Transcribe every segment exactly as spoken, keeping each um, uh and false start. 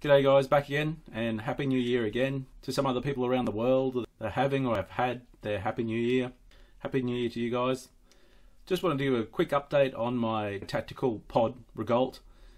G'day guys, back again, and Happy New Year again to some other people around the world that are having or have had their Happy New Year. Happy New Year to you guys. Just want to do a quick update on my tactical pod Regult.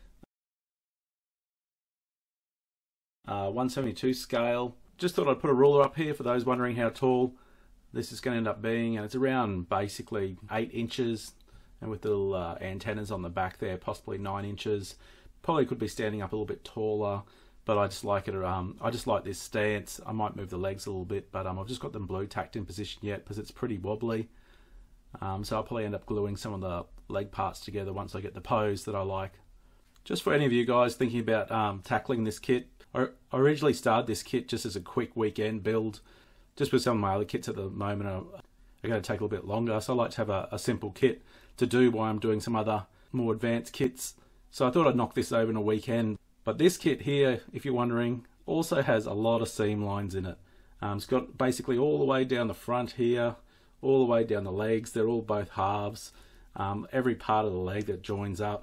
Uh, one seventy-two scale. Just thought I'd put a ruler up here for those wondering how tall this is going to end up being, and it's around basically eight inches, and with the little uh, antennas on the back there, possibly nine inches. Probably could be standing up a little bit taller, but I just like it. Um, I just like this stance. I might move the legs a little bit, but um, I've just got them blue tacked in position yet because it's pretty wobbly. Um, so I'll probably end up gluing some of the leg parts together once I get the pose that I like. Just for any of you guys thinking about um, tackling this kit, I originally started this kit just as a quick weekend build. Just with some of my other kits at the moment are, are going to take a little bit longer, so I like to have a, a simple kit to do while I'm doing some other more advanced kits. So I thought I'd knock this over in a weekend. But this kit here, if you're wondering, also has a lot of seam lines in it. Um, it's got basically all the way down the front here, all the way down the legs. They're all both halves. Um, every part of the leg that joins up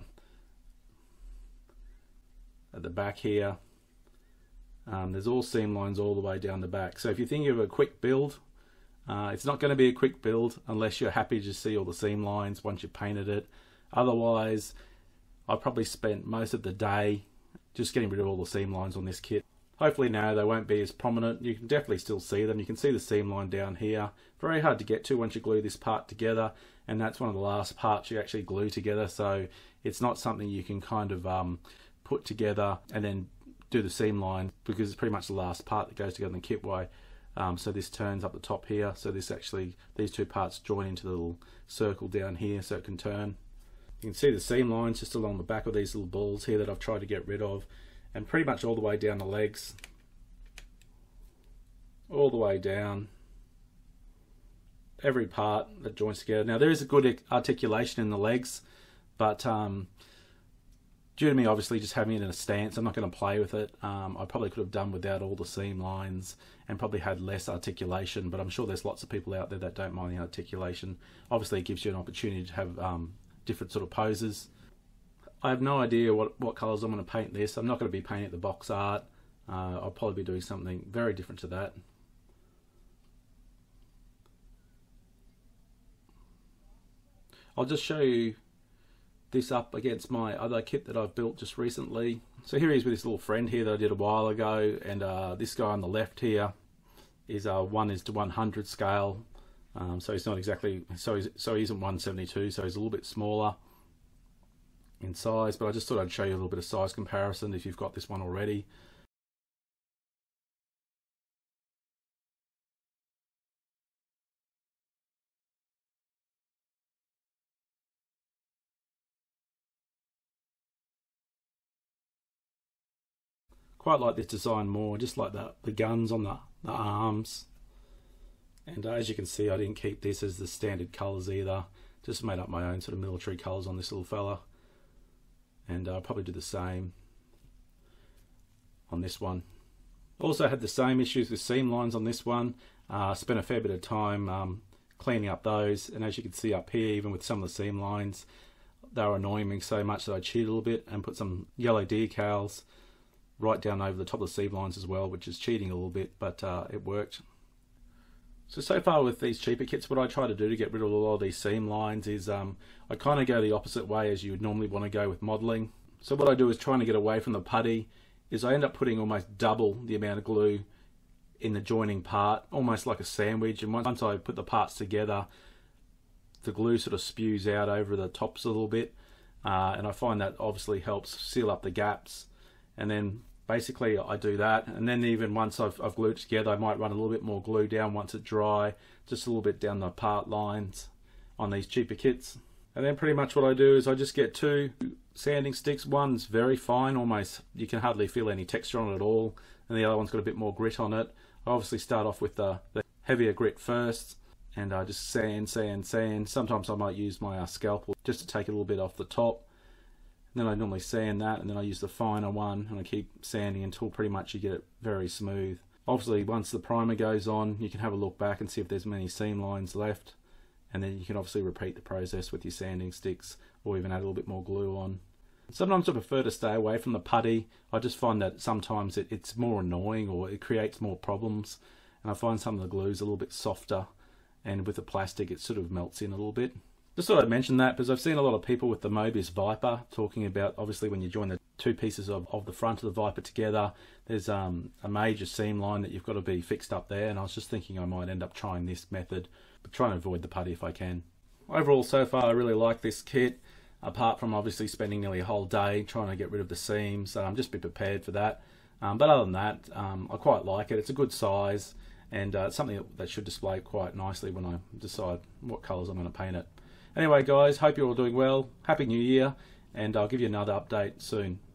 at the back here. Um, there's all seam lines all the way down the back. So if you're thinking of a quick build, uh, it's not going to be a quick build unless you're happy to see all the seam lines once you've painted it. Otherwise, I probably spent most of the day just getting rid of all the seam lines on this kit. Hopefully now they won't be as prominent. You can definitely still see them. You can see the seam line down here. Very hard to get to once you glue this part together, and that's one of the last parts you actually glue together, so it's not something you can kind of um, put together and then do the seam line, because it's pretty much the last part that goes together in the kit way. Um, so this turns up the top here, so this actually, these two parts join into the little circle down here so it can turn. You can see the seam lines just along the back of these little balls here that I've tried to get rid of, and pretty much all the way down the legs, all the way down, every part that joins together. Now there is a good articulation in the legs, but um, due to me obviously just having it in a stance, I'm not going to play with it. Um, I probably could have done without all the seam lines and probably had less articulation, but I'm sure there's lots of people out there that don't mind the articulation. Obviously it gives you an opportunity to have um, different sort of poses. I have no idea what, what colours I'm going to paint this. I'm not going to be painting the box art. Uh, I'll probably be doing something very different to that. I'll just show you this up against my other kit that I've built just recently. So here he is with this little friend here that I did a while ago, and uh, this guy on the left here is uh, one is to one hundred scale. Um, so he's not exactly, so he's, so he isn't one seventy-two, so he's a little bit smaller in size, but I just thought I'd show you a little bit of size comparison if you've got this one already. Quite like this design more, just like the, the guns on the, the arms. And uh, as you can see, I didn't keep this as the standard colours either. Just made up my own sort of military colours on this little fella. And I'll probably do the same on this one. Also had the same issues with seam lines on this one. Uh, spent a fair bit of time um, cleaning up those. And as you can see up here, even with some of the seam lines, they were annoying me so much that I cheated a little bit and put some yellow decals right down over the top of the seam lines as well, which is cheating a little bit, but uh, it worked. So, so far with these cheaper kits, what I try to do to get rid of a lot of these seam lines is um, I kind of go the opposite way as you would normally want to go with modelling. So what I do is trying to get away from the putty, is I end up putting almost double the amount of glue in the joining part, almost like a sandwich, and once I put the parts together, the glue sort of spews out over the tops a little bit, uh, and I find that obviously helps seal up the gaps. And then basically I do that, and then even once I've, I've glued it together, I might run a little bit more glue down once it's dry, just a little bit down the part lines on these cheaper kits. And then pretty much what I do is I just get two sanding sticks. One's very fine, almost you can hardly feel any texture on it at all, and the other one's got a bit more grit on it. I obviously start off with the, the heavier grit first, and I just sand, sand, sand. Sometimes I might use my uh, scalpel just to take a little bit off the top. Then I normally sand that, and then I use the finer one, and I keep sanding until pretty much you get it very smooth. Obviously once the primer goes on, you can have a look back and see if there's many seam lines left, and then you can obviously repeat the process with your sanding sticks, or even add a little bit more glue on. Sometimes I prefer to stay away from the putty. I just find that sometimes it, it's more annoying, or it creates more problems. And I find some of the glue's a little bit softer, and with the plastic it sort of melts in a little bit. Just thought I'd mention that because I've seen a lot of people with the Mobius Viper talking about, obviously when you join the two pieces of, of the front of the Viper together, there's um, a major seam line that you've got to be fixed up there, and I was just thinking I might end up trying this method, but trying to avoid the putty if I can. Overall, so far I really like this kit, apart from obviously spending nearly a whole day trying to get rid of the seams. Um, just be prepared for that. Um, but other than that, um, I quite like it. It's a good size, and uh, it's something that, that should display quite nicely when I decide what colours I'm going to paint it. Anyway guys, hope you're all doing well. Happy New Year, and I'll give you another update soon.